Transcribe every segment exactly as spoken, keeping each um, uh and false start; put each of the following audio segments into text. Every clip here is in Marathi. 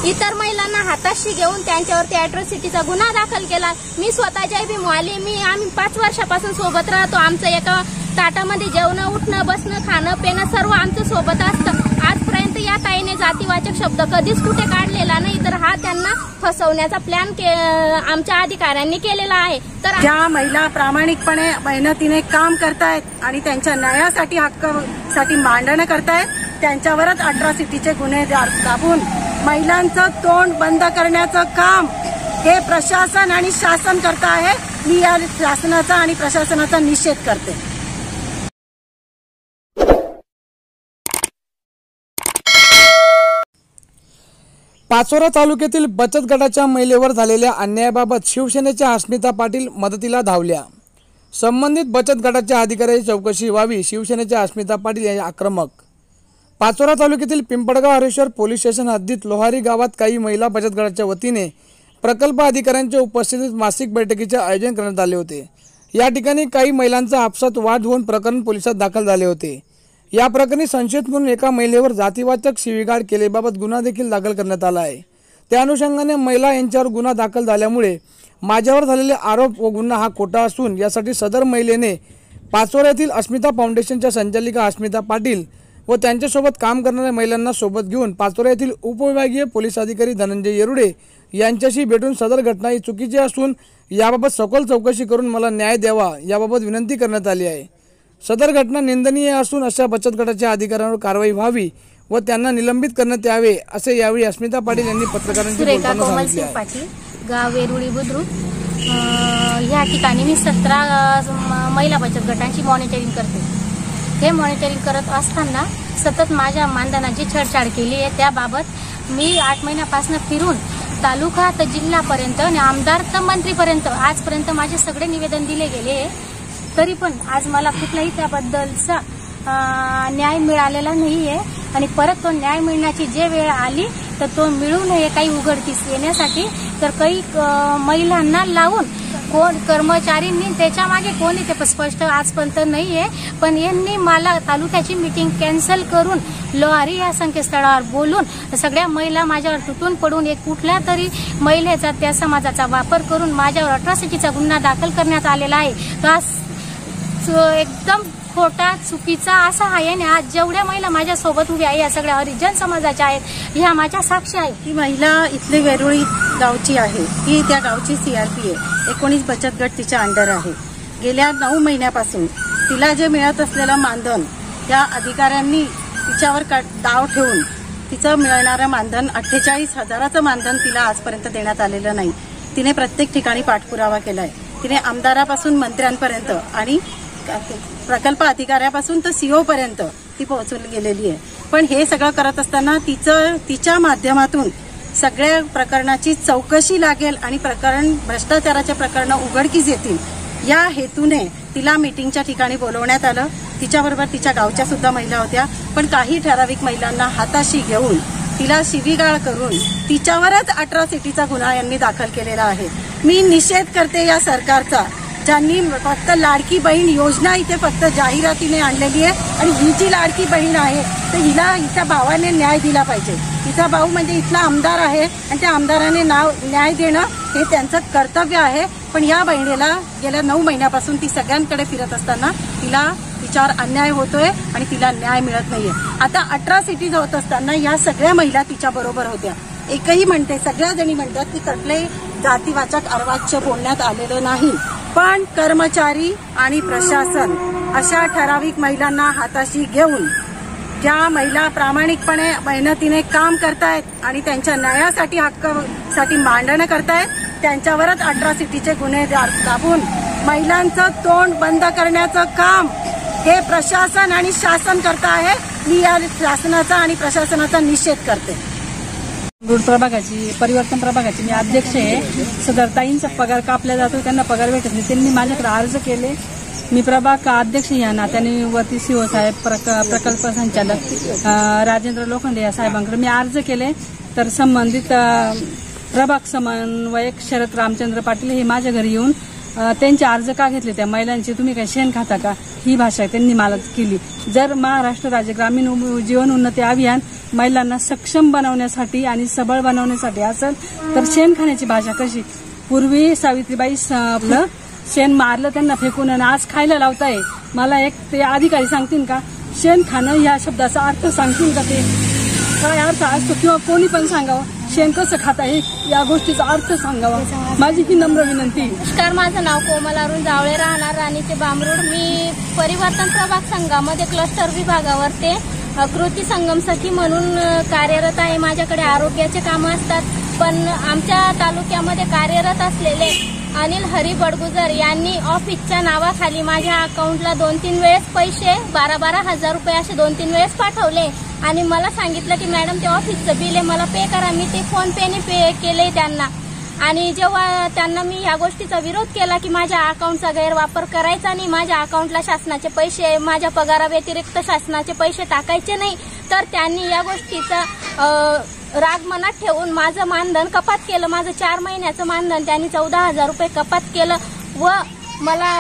इतर महिलांना हाताशी घेऊन त्यांच्यावरती अॅट्रॉसिटीचा गुन्हा दाखल केला। मी स्वतः जयभीम वाली, मी आम्ही पाच वर्षापासून सोबत राहतो। आमचं एका ताटामध्ये जेवणं, उठणं, बसणं, खाणं, पिणं सर्व आमचं सोबत असतं। आजपर्यंत या ताईने जातीवाचक शब्द कधीच कुठे काढलेला नाही, तर हा त्यांना फसवण्याचा प्लॅन आमच्या अधिकाऱ्यांनी केलेला आहे। तर ज्या महिला प्रामाणिकपणे मेहनतीने काम करतायत आणि त्यांच्या न्यायासाठी हक्कासाठी मांडणं करतायत, त्यांच्यावरच अॅट्रॉसिटीचे गुन्हे दाबून महिलांचं तोंड बंद करण्याचं काम हे प्रशासन आणि शासन करत आहे। मी या शासनाचा आणि प्रशासनाचा निषेध करते। पाचोरा तालुक्यातील बचत गटाच्या महिलेवर झालेल्या अन्यायाबाबत शिवसेनेच्या अस्मिता पाटील मदतीला धावल्या। संबंधित बचत गटाच्या अधिकाऱ्याची चौकशी व्हावी, शिवसेनेच्या अस्मिता पाटील यांनी आक्रमक। पाचोरा तालुक्यातील पिंपळगाव हरेश्वर पोलीस स्टेशन हद्दीत लोहारी गावात काही महिला बचत गटाच्या वतीने प्रकल्प अधिकाऱ्यांच्या उपस्थितीत मासिक बैठकीचे आयोजन करण्यात आले होते। या ठिकाणी काही महिलांचा आपसात वाद होऊन प्रकरण पोलिसात दाखल झाले होते। या प्रकरणी संशयित म्हणून एका महिलेवर जातीवाचक शिवीगाळ केल्याबाबत गुन्हा देखील दाखल करण्यात आला आहे। त्या अनुषंगाने महिला यांच्यावर गुन्हा दाखल झाल्यामुळे माझ्यावर झालेले आरोप व गुन्हा हा खोटा असून यासाठी सदर महिलेने पाचोऱ्यातील अस्मिता फाउंडेशनच्या संचालिका अस्मिता पाटील व त्यांच्यासोबत काम करणाऱ्या महिलांना सोबत घेऊन पाचोरा येथील उपविभागीय पोलीस अधिकारी धनंजय येरुडे यांच्याशी भेटून सदर घटना ही चुकीची असून याबाबत सखोल चौकशी करून मला न्याय द्यावा याबाबत विनंती करण्यात आली आहे। सदर घटना निंदनीय असून अशा बचत गटाच्या अधिकाऱ्यांवर कारवाई व्हावी व त्यांना निलंबित करण्यात यावे असे यावेळी अस्मिता पाटील यांनी पत्रकारांशी बोलताना सांगितले आहे। गाव वेरुळी बुद्रुक या ठिकाणी मी सतरा महिला बचत गटांची मॉनिटरिंग करते। हे मॉनिटरिंग करत असताना सतत माझ्या मानधनाची छेडछाड केली आहे। त्याबाबत मी आठ महिन्यापासून फिरून तालुका तर जिल्हापर्यंत आणि आमदार तर मंत्रीपर्यंत आजपर्यंत माझे सगळे निवेदन दिले गेले, तरी पण आज मला कुठलाही त्याबद्दलचा न्याय मिळालेला नाहीये। आणि परत तो न्याय मिळण्याची जे वेळ आली तर तो मिळू नये काही उघडकीस येण्यासाठी तर काही महिलांना लावून कोण कर्मचारींनी त्याच्या मागे कोणी ते स्पष्ट आजपर्यंत नाहीये, पण यांनी मला तालुक्याची मीटिंग कॅन्सल करून लोहारी या संकेतस्थळावर बोलून सगळ्या महिला माझ्यावर तुटून पडून एक कुठल्या तरी महिलेचा त्या समाजाचा वापर करून माझ्यावर अॅट्रॉसिटीचा गुन्हा दाखल करण्यात आलेला आहे। तो एकदम खोटा चुकीचा असा आहे आणि आज जेवढ्या महिला माझ्या सोबत उभ्या आहे या सगळ्या हरिजन समाजाच्या आहेत, ह्या माझ्या साक्षी आहेत। ती महिला इथली वेरुळी गावची आहे, ती त्या गावची सीआरपी आहे। एकोणीस बचत गट तिच्या अंडर आहे। गेल्या नऊ महिन्यापासून तिला जे मिळत असलेलं मानधन त्या अधिकाऱ्यांनी तिच्यावर दाव ठेवून तिचं मिळणारं मानधन अठ्ठेचाळीस हजाराचं मानधन तिला आजपर्यंत देण्यात आलेलं नाही। तिने प्रत्येक ठिकाणी पाठपुरावा केलाय। तिने आमदारापासून मंत्र्यांपर्यंत आणि प्रकल्प अधिकाऱ्यापासून तर सीओ पर्यंत ती पोहोचून गेलेली आहे। पण हे सगळं करत असताना तिचं तिच्या माध्यमातून सगळ्या प्रकरणाची चौकशी लागेल आणि प्रकरण भ्रष्टाचाराचे प्रकरण उघडकीस येतील या हेतूने तिला मीटिंगच्या ठिकाणी बोलवण्यात आलं। तिच्याबरोबर तिच्या गावच्या सुद्धा महिला होत्या, पण काही ठराविक महिलांना हाताशी घेऊन तिला शिवीगाळ करून तिच्यावरच अॅट्रॉसिटीचा गुन्हा यांनी दाखल केलेला आहे। मी निषेध करते या सरकारचा, ज्यांनी फक्त लाडकी बहीण योजना इथे फक्त जाहिरातीने आणलेली आहे आणि ही जी लाडकी बहीण आहे तर हिला हिच्या भावाने न्याय दिला पाहिजे। तिचा भाऊ म्हणजे इथला आमदार आहे आणि त्या आमदाराने नाव न्याय देणं हे त्यांचं कर्तव्य आहे। पण या बहिणीला गेल्या नऊ महिन्यापासून ती सगळ्यांकडे फिरत असताना तिला तिच्यावर अन्याय होतोय आणि तिला न्याय मिळत नाहीये। आता अॅट्रॉसिटीज होत असताना या सगळ्या महिला तिच्या बरोबर होत्या। एकही म्हणते, सगळ्या जणी म्हणतात की कुठलेही जातीवाचक अर्वाच्य बोलण्यात आलेलं नाही, पण कर्मचारी आणि प्रशासन अशा ठराविक महिलांना हाताशी घेऊन ज्या महिला प्रामाणिकपणे मेहनतीने काम करतायत आणि त्यांच्या न्यायासाठी हक्कासाठी मांडणं करतायत, त्यांच्यावरच अॅट्रॉसिटीचे गुन्हे दाबून महिलांचं तोंड बंद करण्याचं काम हे प्रशासन आणि शासन करत आहे। मी या शासनाचा आणि प्रशासनाचा निषेध करते। रूढ प्रभागाची परिवर्तन प्रभागाची मी अध्यक्ष आहे। सदर ताईंचा पगार कापला जातो, त्यांना पगार भेटत नाही। त्यांनी माझ्याकडे अर्ज केले। मी प्रभाग अध्यक्ष या नात्याने वरती सीओ साहेब प्रकल्प संचालक राजेंद्र लोखंडे या साहेबांकडे मी अर्ज केले, तर संबंधित प्रभाग समन्वयक शरद रामचंद्र पाटील हे माझ्या घरी येऊन अ, त्यांचे अर्ज का घेतले त्या महिलांचे, तुम्ही काय शेण खाता का, ही भाषा त्यांनी मला केली. जर महाराष्ट्र राज्य ग्रामीण उ- जीवन उन्नती अभियान महिलांना सक्षम बनवण्यासाठी आणि सबळ बनवण्यासाठी असेल तर शेण खाण्याची भाषा कशी. पूर्वी सावित्रीबाई स- आपलं शेण मारलं त्यांना फेकून आणि आज खायला लावताय. मला एक ते अधिकारी सांगतील का शेण खाणं या शब्दाचा अर्थ सांगतील का, ते काय अर्थ असतो, किंवा कोणी पण सांगावं शेण कसं खाता आहे या गोष्टीचा अर्थ सांगावा. माझी ही नम्र विनंती. नमस्कार, माझं नाव कोमल अरुण जावळे, राहणार राणीचे बांबरूड. मी परिवर्तन प्रभाग संघामध्ये क्लस्टर विभागावर ते अ, कृती संगम सखी म्हणून अ, कार्यरत आहे. माझ्याकडे आरोग्याचे कामं असतात, पण आमच्या तालुक्यामध्ये कार्यरत असलेले अनिल हरी बडगुजर यांनी ऑफिसच्या नावाखाली माझ्या अकाउंटला दोन तीन वेळेस पैसे बारा बारा हजार रुपये असे दोन तीन वेळेस पाठवले आणि मला सांगितलं की मॅडम ते ऑफिसचं बिल आहे, मला पे करा. मी ते फोन पेने पे केले त्यांना. आणि जेव्हा त्यांना मी या गोष्टीचा विरोध केला की माझ्या अकाउंटचा गैरवापर करायचा नाही, माझ्या अकाउंटला शासनाचे पैसे, माझ्या पगाराव्यतिरिक्त शासनाचे पैसे टाकायचे नाही, तर त्यांनी या गोष्टीचा अ, राग मनात ठेवून माझं मानधन कपात केलं. माझं चार महिन्याचं मानधन त्यांनी चौदा हजार रुपये कपात केलं व मला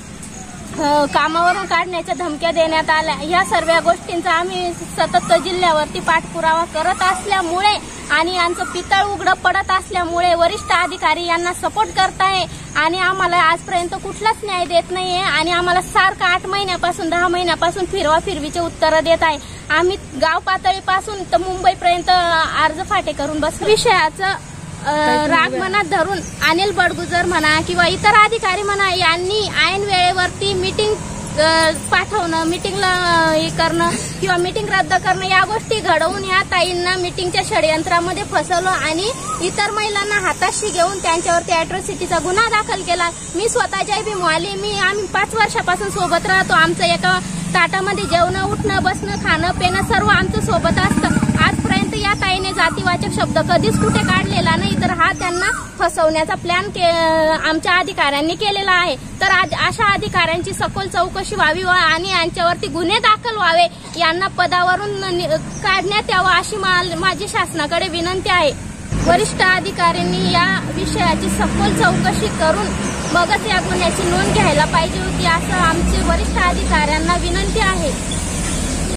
अ, कामावरून काढण्याच्या धमक्या देण्यात आल्या. या सर्व गोष्टींचा आम्ही सतत जिल्ह्यावरती पाठपुरावा करत असल्यामुळे आणि यांचं पितळ उघडं पडत असल्यामुळे वरिष्ठ अधिकारी यांना सपोर्ट करताय आणि आम्हाला आजपर्यंत कुठलाच न्याय देत नाहीये आणि आम्हाला सारखं आठ महिन्यापासून दहा महिन्यापासून फिरवा फिरवीचे उत्तरं देत आहे. आम्ही गाव पातळीपासून तर मुंबईपर्यंत अर्ज फाटे करून बस. विषयाचं अ, राग मनात धरून अनिल बडगुजर म्हणा किंवा इतर अधिकारी म्हणा यांनी ऐन वेळेवरती मीटिंग पाठवणं, मीटिंगला हे करणं किंवा मीटिंग रद्द करणं या गोष्टी घडवून या ताईंना मीटिंगच्या षडयंत्रामध्ये फसवलं आणि इतर महिलांना हाताशी घेऊन त्यांच्यावरती अॅट्रॉसिटीचा गुन्हा दाखल केला. मी स्वतः जयभीम वाली, मी आम्ही पाच वर्षापासून सोबत राहतो. आमचं एका ताटामध्ये जेवणं, उठणं, बसणं, खाणं, पिणं सर्व आमचं सोबत असतं. आजपर्यंत या ताईने जातीवाचक शब्द कधीच कुठे काढलेला नाही, तर हा त्यांना फसवण्याचा प्लॅन आमच्या अधिकाऱ्यांनी केलेला आहे. तर अशा अधिकाऱ्यांची सखोल चौकशी व्हावी व आणि यांच्यावरती गुन्हे दाखल व्हावे, यांना पदावरून काढण्यात यावं अशी माझी शासनाकडे विनंती आहे. वरिष्ठ अधिकाऱ्यांनी या विषयाची सखोल चौकशी करून मगच या गुन्ह्याची नोंद घ्यायला पाहिजे होती, असं आमची वरिष्ठ अधिकाऱ्यांना विनंती आहे.